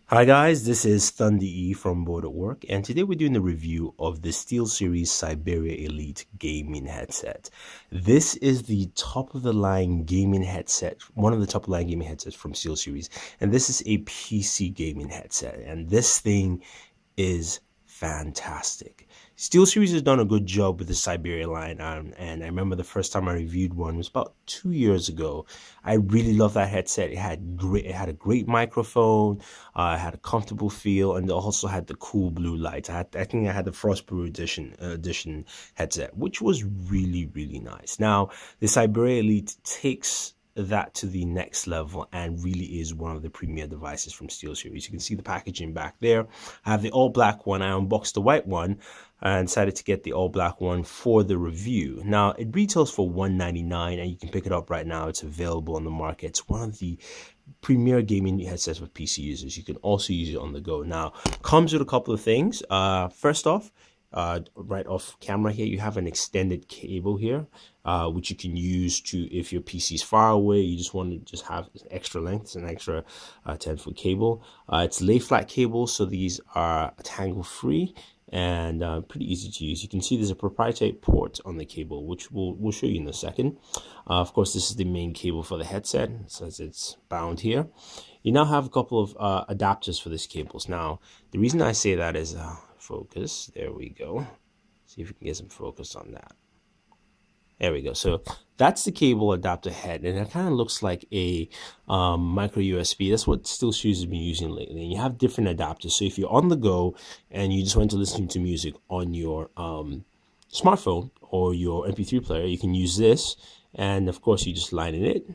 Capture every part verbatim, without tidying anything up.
Hi guys, this is Thunder E from Board at Work, and today we're doing a review of the SteelSeries Syberia Elite gaming headset. This is the top of the line gaming headset, one of the top of the line gaming headsets from SteelSeries, and this is a P C gaming headset, and this thing is fantastic. SteelSeries has done a good job with the Syberia line, um, and I remember the first time I reviewed one was about two years ago. I really love that headset. It had great, it had a great microphone, uh, it had a comfortable feel, and it also had the cool blue lights. I had, I think I had the Frostbrew edition uh, edition headset, which was really really nice. Now the Syberia Elite takes that to the next level and really is one of the premier devices from SteelSeries. You can see the packaging back there. I have the all black one. I unboxed the white one and decided to get the all black one for the review. Now it retails for one ninety-nine and you can pick it up right now. It's available on the market. It's one of the premier gaming headsets for P C users. You can also use it on the go. Now comes with a couple of things. Uh, first off, Uh, right off camera here, you have an extended cable here, uh, which you can use to, if your P C is far away, you just want to just have extra length. It's an extra uh, ten foot cable. Uh, it's lay flat cable, so these are tangle free and uh, pretty easy to use. You can see there's a proprietary port on the cable, which we'll, we'll show you in a second. Uh, of course, this is the main cable for the headset, since it's bound here. You now have a couple of uh, adapters for these cables. Now, the reason I say that is uh, focus. There we go. See if we can get some focus on that. There we go. So that's the cable adapter head, and it kind of looks like a um, micro U S B. That's what SteelSeries has been using lately. And you have different adapters. So if you're on the go and you just want to listen to music on your um, smartphone or your M P three player, you can use this. And of course, you just line in it.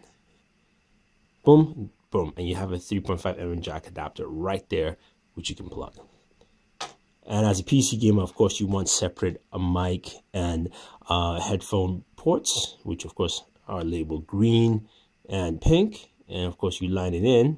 Boom, boom, and you have a three point five millimeter jack adapter right there, which you can plug. And as a P C gamer, of course, you want separate a mic and uh, headphone ports, which of course are labeled green and pink. And of course, you line it in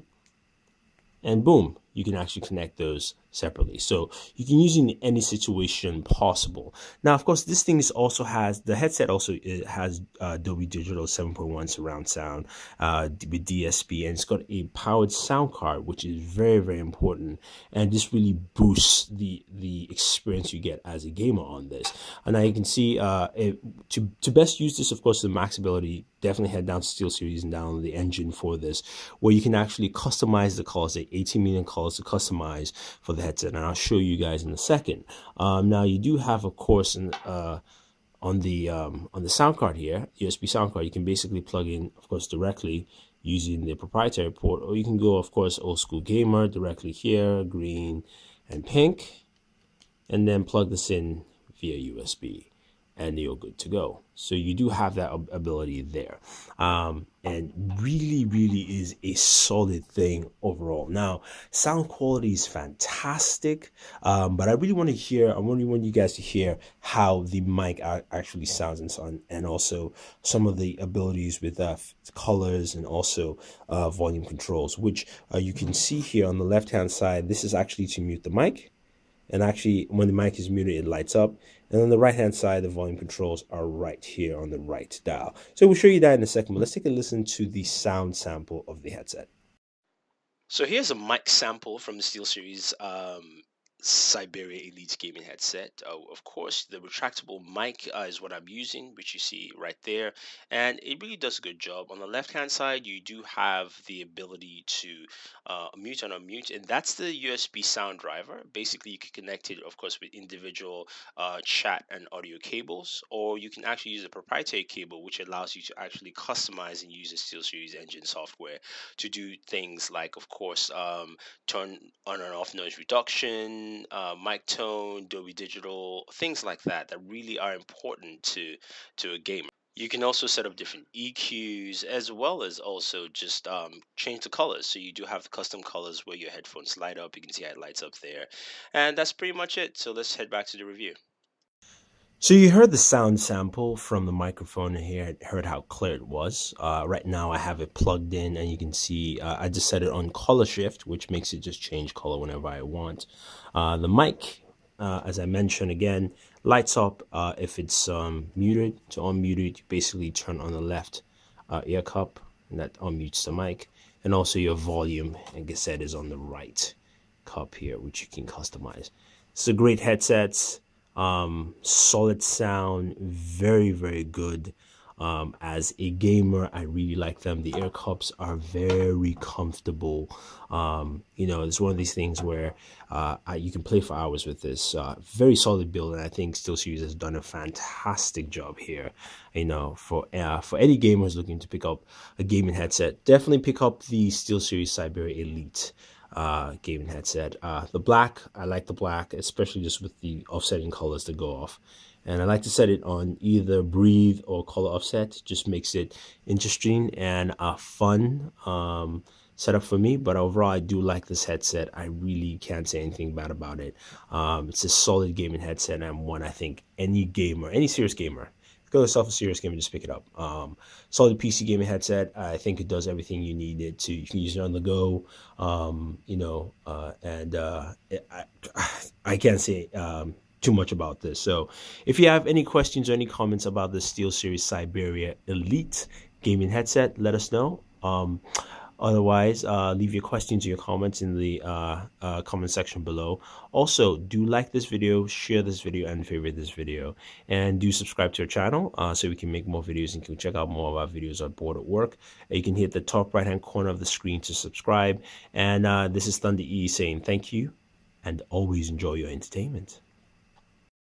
and boom, you can actually connect those separately. So you can use it in any situation possible. Now, of course, this thing is also has, the headset also it has uh, Dolby Digital seven point one surround sound uh, with D S P, and it's got a powered sound card, which is very, very important. And this really boosts the, the experience you get as a gamer on this. And now you can see uh, it, to, to best use this, of course, the max ability, definitely head down to SteelSeries and download the engine for this, where you can actually customize the colors, the eighteen million colors to customize for the headset, and I'll show you guys in a second. Um, now you do have, of course, an, uh, on the um, on the sound card here, U S B sound card, you can basically plug in, of course, directly using the proprietary port, or you can go, of course, old school gamer directly here, green and pink, and then plug this in via U S B. And you're good to go. So you do have that ability there, um, and really, really is a solid thing overall. Now, sound quality is fantastic, um, but I really want to hear. I really want you guys to hear how the mic actually sounds and so on, and also some of the abilities with uh, colors and also uh, volume controls, which uh, you can see here on the left-hand side. This is actually to mute the mic. And actually, when the mic is muted, it lights up. And on the right-hand side, the volume controls are right here on the right dial. So we'll show you that in a second, but let's take a listen to the sound sample of the headset. So here's a mic sample from the SteelSeries um, Syberia Elite gaming headset. Oh, of course, the retractable mic uh, is what I'm using, which you see right there, and it really does a good job. On the left-hand side, you do have the ability to uh, mute and unmute, and that's the U S B sound driver. Basically, you can connect it, of course, with individual uh, chat and audio cables, or you can actually use a proprietary cable, which allows you to actually customize and use the SteelSeries engine software to do things like, of course, um, turn on and off noise reduction, uh, mic tone, Dolby Digital, things like that that really are important to to a gamer. You can also set up different E Qs, as well as also just um, change the colors. So you do have the custom colors where your headphones light up. You can see how it lights up there. And that's pretty much it. So let's head back to the review. So you heard the sound sample from the microphone here, heard how clear it was. Uh, right now I have it plugged in, and you can see uh, I just set it on color shift, which makes it just change color whenever I want. Uh, the mic, uh, as I mentioned again, lights up uh, if it's um, muted. To unmute it, you basically turn on the left uh, ear cup, and that unmutes the mic. And also your volume, like I said, is on the right. cup here, which you can customize. It's a great headset, um, solid sound, very, very good. Um, as a gamer, I really like them. The air cups are very comfortable. Um, you know, it's one of these things where uh, I, you can play for hours with this. Uh, very solid build, and I think SteelSeries has done a fantastic job here. You know, for uh, for any gamers looking to pick up a gaming headset, definitely pick up the SteelSeries Cyberia Elite uh gaming headset. Uh the black, I like the black, especially just with the offsetting colors that go off, and I like to set it on either breathe or color offset. Just makes it interesting and a fun um setup for me. But overall, I do like this headset. I really can't say anything bad about it. Um it's a solid gaming headset, and one I think any gamer, any serious gamer, go yourself a serious game and just pick it up. Um, solid P C gaming headset. I think it does everything you need it to. You can use it on the go, um, you know, uh, and uh, it, I, I can't say um, too much about this. So if you have any questions or any comments about the SteelSeries Cyberia Elite gaming headset, let us know. Um, Otherwise, uh, leave your questions or your comments in the uh, uh, comment section below. Also, do like this video, share this video, and favorite this video. And do subscribe to our channel uh, so we can make more videos and you can check out more of our videos on Bored at Work. You can hit the top right-hand corner of the screen to subscribe. And uh, this is Thunder E saying thank you and always enjoy your entertainment.